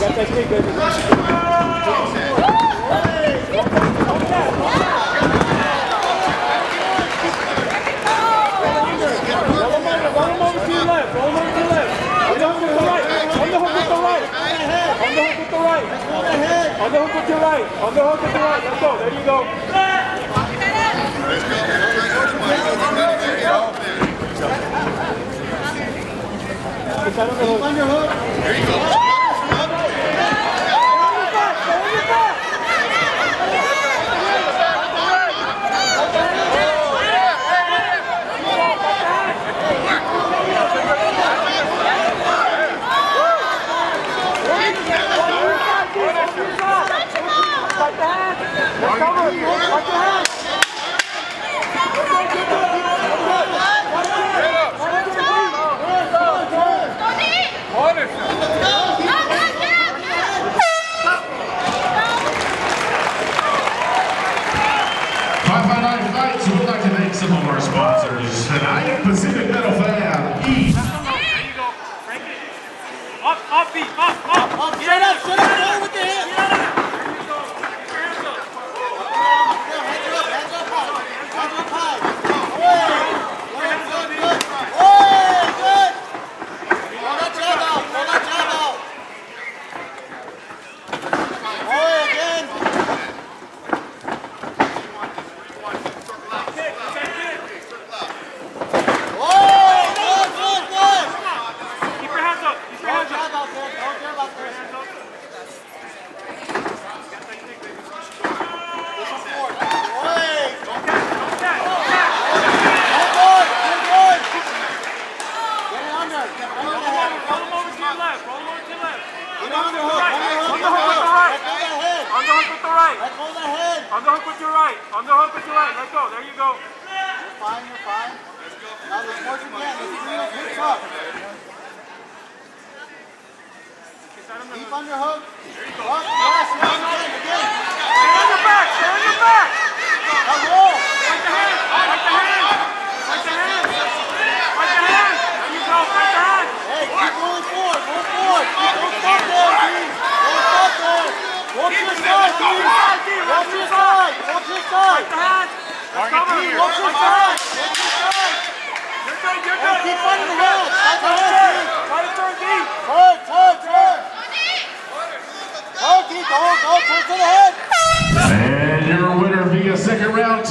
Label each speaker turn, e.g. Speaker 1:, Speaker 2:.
Speaker 1: technique, baby. Underhook with your right. Underhook with your right. Let's go. There you go. Underhook. There you go.
Speaker 2: Some of our sponsors tonight, Pacific Metal Fab, E.
Speaker 1: There you go, Frank it. Up, beat, up.
Speaker 3: Shut up, with the hand.
Speaker 1: There you go. Keep your hands up.
Speaker 3: Hands up high. Good. Pull that jab out. Again.
Speaker 1: Underhook with your right. Let go. There you go.
Speaker 3: You're fine. Now there's more you can. This is real hits up. Keep underhook.
Speaker 1: There you go.
Speaker 3: Up. Yes, again.
Speaker 1: Stay on your back.
Speaker 3: Now roll.
Speaker 1: Right the hand. There you go. Right the hand.
Speaker 3: Hey, keep moving forward. Don't stop there, Dean. Walk to your side, Dean. Walk to your side.
Speaker 1: Right the hand.
Speaker 3: Walk to your side.
Speaker 1: You're good.
Speaker 3: Keep fighting the head.
Speaker 1: Try to turn deep.
Speaker 3: Turn. Go deep. Go. Turn to the head.
Speaker 2: And your winner via second round.